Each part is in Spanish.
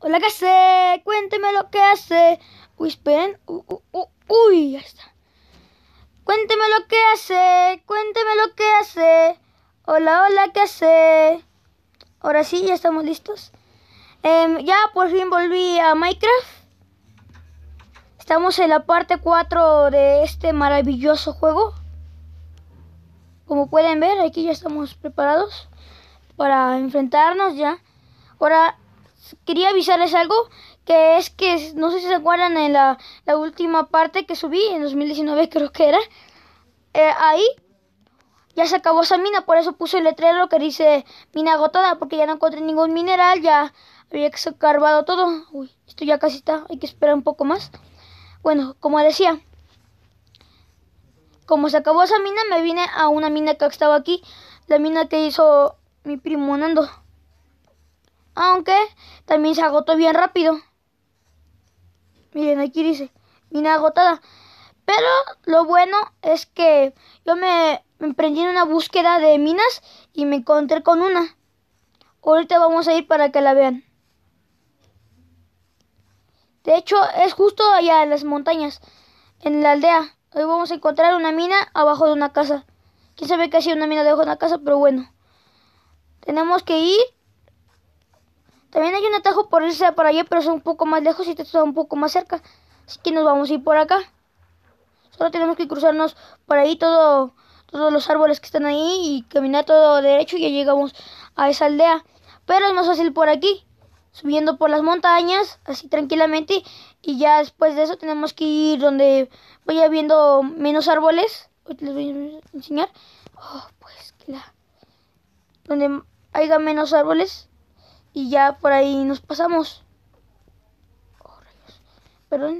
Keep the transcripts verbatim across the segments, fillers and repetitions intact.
Hola, ¿qué hace? Cuénteme lo que hace. Uy, esperen. Uh, uh, uh, uy, ya está. Cuénteme lo que hace. Cuénteme lo que hace. Hola, hola, ¿qué hace? Ahora sí, ya estamos listos. Eh, ya por fin volví a Minecraft. Estamos en la parte cuatro de este maravilloso juego. Como pueden ver, aquí ya estamos preparados para enfrentarnos ya. Ahora, quería avisarles algo, que es que, no sé si se acuerdan en la, la última parte que subí, en dos mil diecinueve creo que era, eh, ahí ya se acabó esa mina, por eso puse el letrero que dice mina agotada, porque ya no encontré ningún mineral, ya había escarbado todo. Uy, esto ya casi está, hay que esperar un poco más. Bueno, como decía, como se acabó esa mina, me vine a una mina que estaba aquí, la mina que hizo mi primo Nando. Aunque también se agotó bien rápido. Miren, aquí dice, mina agotada. Pero lo bueno es que yo me, me emprendí en una búsqueda de minas y me encontré con una. Ahorita vamos a ir para que la vean. De hecho, es justo allá en las montañas, en la aldea. Hoy vamos a encontrar una mina abajo de una casa. Quién sabe qué ha sido una mina debajo de una casa, pero bueno. Tenemos que ir. También hay un atajo por irse para allá, pero es un poco más lejos y esto está un poco más cerca. Así que nos vamos a ir por acá. Solo tenemos que cruzarnos por ahí todo, todos los árboles que están ahí y caminar todo derecho y ya llegamos a esa aldea. Pero es más fácil por aquí, subiendo por las montañas, así tranquilamente. Y ya después de eso tenemos que ir donde vaya viendo menos árboles. Hoy les voy a enseñar. Oh, pues que la... donde haya menos árboles. Y ya por ahí nos pasamos. Oh, rayos. Perdón.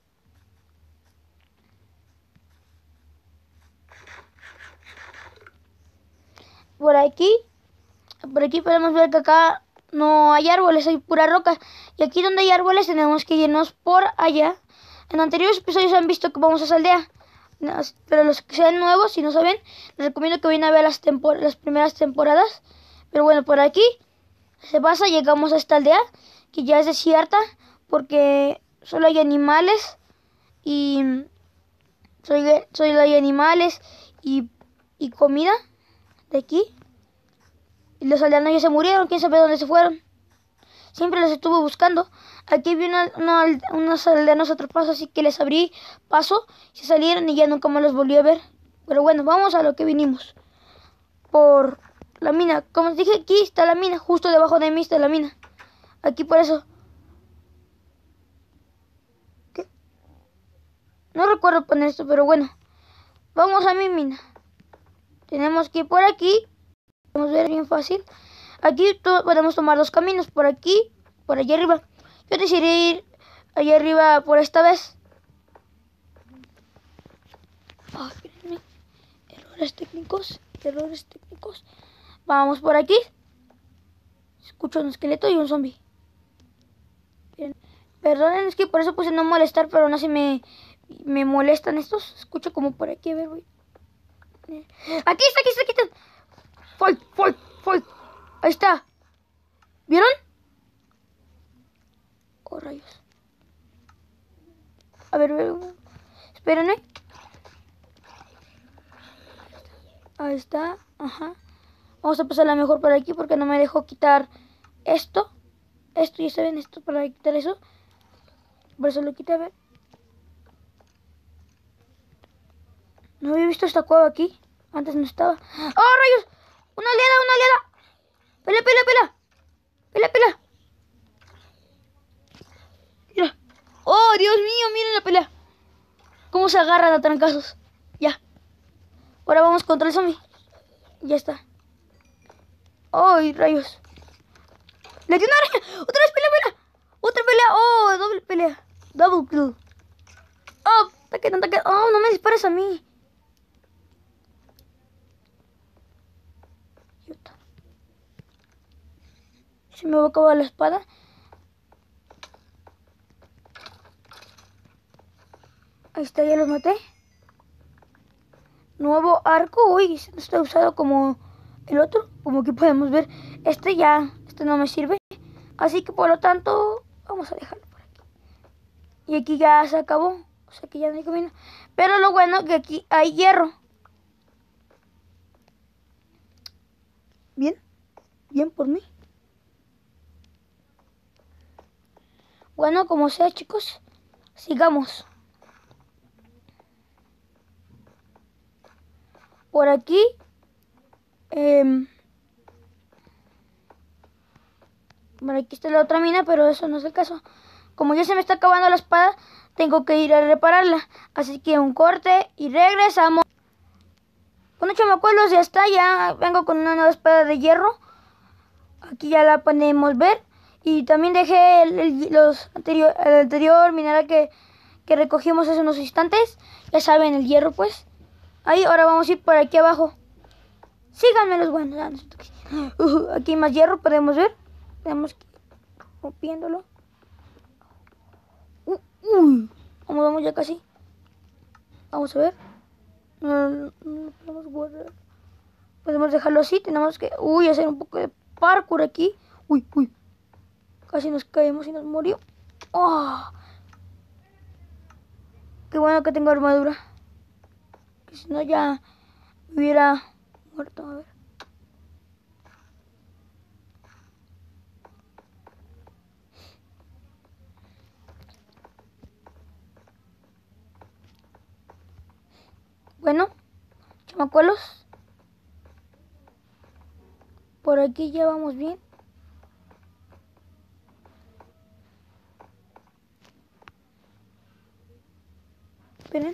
Por aquí. Por aquí podemos ver que acá no hay árboles, hay pura roca. Y aquí donde hay árboles tenemos que irnos por allá. En anteriores episodios han visto que vamos a esa aldea. Pero los que sean nuevos, si no saben, les recomiendo que vayan a ver las, las primeras temporadas. Pero bueno, por aquí se pasa, llegamos a esta aldea, que ya es desierta, porque solo hay animales y solo, solo hay animales y, y comida de aquí. Y los aldeanos ya se murieron, quién sabe dónde se fueron. Siempre los estuve buscando. Aquí vi una, una, unos aldeanos atrapados, así que les abrí paso. Se salieron y ya nunca más los volví a ver. Pero bueno, vamos a lo que vinimos. Por la mina. Como les dije, aquí está la mina. Justo debajo de mí está la mina. Aquí por eso. ¿Qué? No recuerdo poner esto, pero bueno. Vamos a mi mina. Tenemos que ir por aquí. Podemos ver bien fácil. Aquí to podemos tomar dos caminos, por aquí, por allá arriba. Yo decidí ir allá arriba por esta vez. Oh, espérenme. Errores técnicos, errores técnicos. Vamos por aquí. Escucho un esqueleto y un zombie. Bien. Perdonen, es que por eso puse no molestar, pero aún así me, me molestan estos. Escucho como por aquí, a ver, voy. Aquí está, aquí está, aquí está. Fight, fight, fight. Ahí está. ¿Vieron? Oh, rayos. A ver, a ver. Espérenme. Ahí está. Ajá. Vamos a pasarla mejor por aquí porque no me dejó quitar esto. Esto, ya saben, esto para quitar eso. Por eso lo quité, a ver. No había visto esta cueva aquí. Antes no estaba. ¡Oh, rayos! ¡Una aliada, una aliada! ¡Pelea, pelea, pelea! ¡Pelea, pelea! Mira. ¡Oh, Dios mío! Miren la pelea. Cómo se agarran a trancazos. Ya. Ahora vamos contra el zombie. Ya está. ¡Ay, rayos! ¡Le dio una araña! ¡Otra vez pelea, pelea! ¡Otra pelea! ¡Oh, doble pelea! Double kill. ¡Oh, ataque, ataque! ¡Oh, no me dispares a mí! Se me va a acabar la espada. Ahí está, ya los maté. Nuevo arco. Uy, no está usado como el otro. Como que podemos ver. Este ya, este no me sirve. Así que por lo tanto, Vamos a dejarlo por aquí. Y aquí ya se acabó. O sea que ya no hay camino. Pero lo bueno es que aquí hay hierro. Bien. Bien por mí. Bueno, como sea, chicos. Sigamos. Por aquí. Eh, por aquí está la otra mina, pero eso no es el caso. Como ya se me está acabando la espada, tengo que ir a repararla. Así que un corte y regresamos. Bueno, chamacuelos, ya está. Ya vengo con una nueva espada de hierro. Aquí ya la podemos ver. Y también dejé el, el, los anterior, el anterior mineral que, que recogimos hace unos instantes. Ya saben, el hierro, pues. Ahí, ahora vamos a ir por aquí abajo. Síganme los buenos. Uh, aquí hay más hierro, podemos ver. Tenemos que ir rompiéndolo. Uh, uh. Vamos, vamos ya casi. Vamos a ver. No, no, no podemos guardar. Podemos dejarlo así. Tenemos que, uy, hacer un poco de parkour aquí. Uy, uy. Casi nos caemos y nos murió. Oh. Qué bueno que tengo armadura. Que si no ya me hubiera muerto. A ver. Bueno, chamacuelos. Por aquí ya vamos bien. Esperen.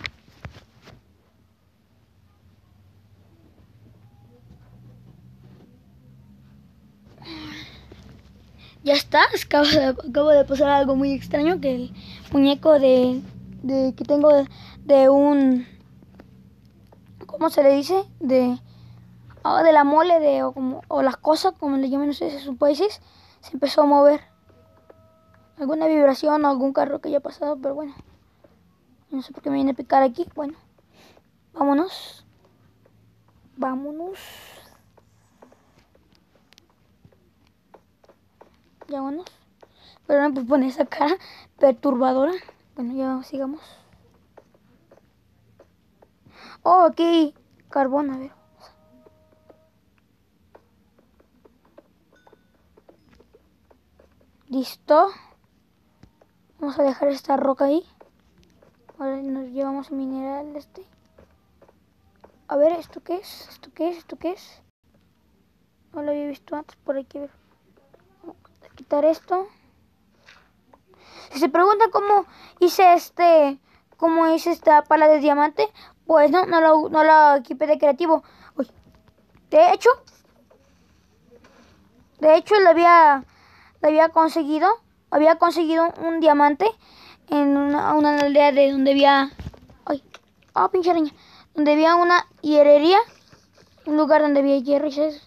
Ya está, acabo de, acabo de pasar algo muy extraño, que el muñeco de, de que tengo de, de un, ¿cómo se le dice? De, oh, de la mole, de, o, como, o las cosas, como le llaman ustedes en sus países, se empezó a mover. Alguna vibración o algún carro que haya pasado, pero bueno. No sé por qué me viene a picar aquí. Bueno, vámonos. Vámonos. Ya vámonos. Pero no, pues pone esa cara perturbadora. Bueno, ya sigamos. Oh, aquí carbón, a ver. Listo. Vamos a dejar esta roca ahí. Ahora nos llevamos el mineral este. A ver, ¿esto qué es? ¿Esto qué es? ¿Esto qué es? No lo había visto antes, por aquí. Ver. Vamos a quitar esto. Si se preguntan cómo hice este, cómo hice esta pala de diamante, pues no, no lo, no lo equipé de creativo. Uy. De hecho, de hecho le había, le había conseguido, había conseguido un diamante en una, una aldea de donde había, ay, oh, pinche araña, donde había una hierrería, un lugar donde había hierro y se,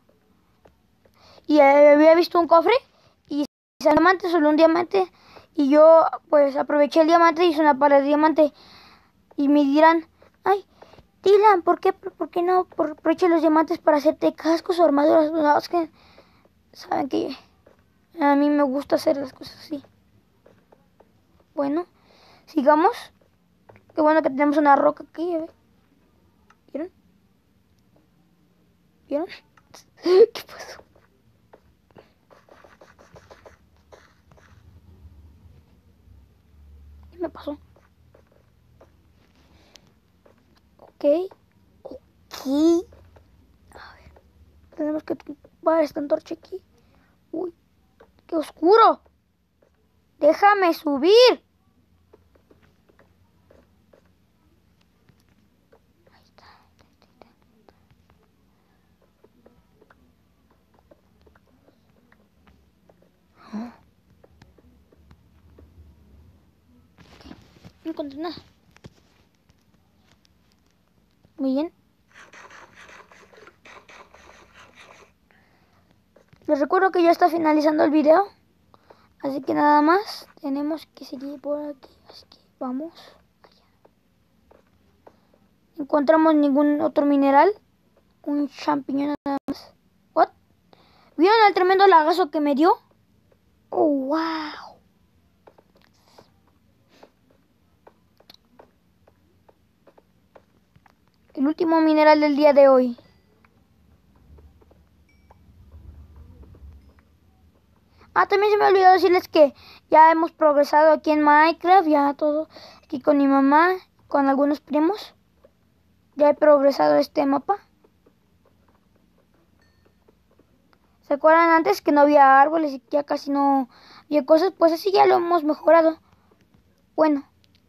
y había visto un cofre y ese diamante, solo un diamante. Y yo, pues, aproveché el diamante y hice una pala de diamante. Y me dirán, ay, Dylan, ¿por qué, por qué no aproveché los diamantes para hacerte cascos o armaduras? No, es que, saben que a mí me gusta hacer las cosas así. Bueno, sigamos. Qué bueno que tenemos una roca aquí, a ver. ¿Vieron? ¿Vieron? ¿Qué pasó? ¿Qué me pasó? Ok. Ok. A ver. Tenemos que tumbar esta antorcha aquí. Uy. ¡Qué oscuro! ¡Déjame subir! Ahí está. Oh. Okay. No encontré nada. Muy bien. Les recuerdo que ya está finalizando el video. Así que nada más. Tenemos que seguir por aquí. Así que vamos allá. Encontramos ningún otro mineral. Un champiñón nada más. ¿What? ¿Vieron el tremendo lagazo que me dio? Oh, wow. El último mineral del día de hoy. Ah, también se me olvidó decirles que ya hemos progresado aquí en Minecraft, ya todo aquí con mi mamá, con algunos primos. Ya he progresado este mapa. ¿Se acuerdan antes que no había árboles y ya casi no había cosas? Pues así ya lo hemos mejorado. Bueno.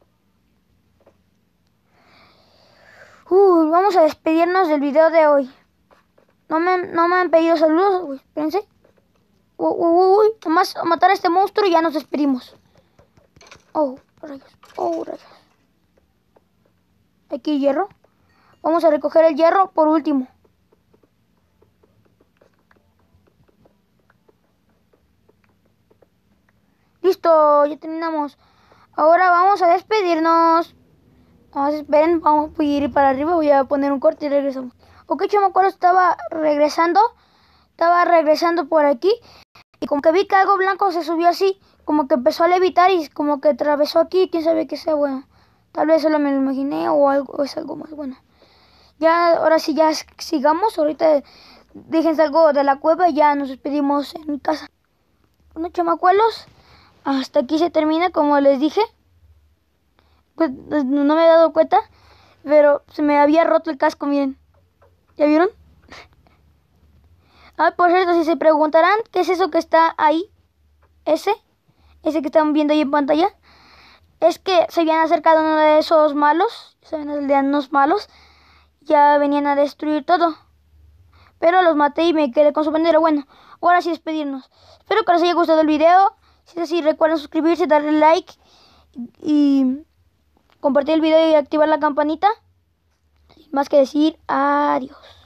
Uy, vamos a despedirnos del video de hoy. No me, no me han pedido saludos, uy, espérense. Uy, uy, uy, nomás a matar a este monstruo y ya nos despedimos. Oh, rayos, oh, rayos. Aquí hay hierro. Vamos a recoger el hierro por último. Listo, ya terminamos. Ahora vamos a despedirnos. Vamos, esperen, vamos a ir para arriba. Voy a poner un corte y regresamos. Ok, chamacuelo, estaba regresando. Estaba regresando por aquí. Y como que vi que algo blanco se subió así. Como que empezó a levitar y como que atravesó aquí. Quién sabe qué sea, bueno. Tal vez solo me lo imaginé o algo, o es algo más bueno. Ya, ahora sí, ya sigamos. Ahorita déjense algo de la cueva y ya nos despedimos en mi casa. Bueno, chamacuelos, hasta aquí se termina, como les dije. Pues no me he dado cuenta, pero se me había roto el casco, miren. ¿Ya vieron? Ah, por cierto, si se preguntarán qué es eso que está ahí, ese, ese que están viendo ahí en pantalla, es que se habían acercado uno de esos malos, se ven aldeanos malos, ya venían a destruir todo. Pero los maté y me quedé con su bandera. Bueno, ahora sí despedirnos. Espero que les haya gustado el video. Si es así, recuerden suscribirse, darle like y compartir el video y activar la campanita. Sin más que decir, adiós.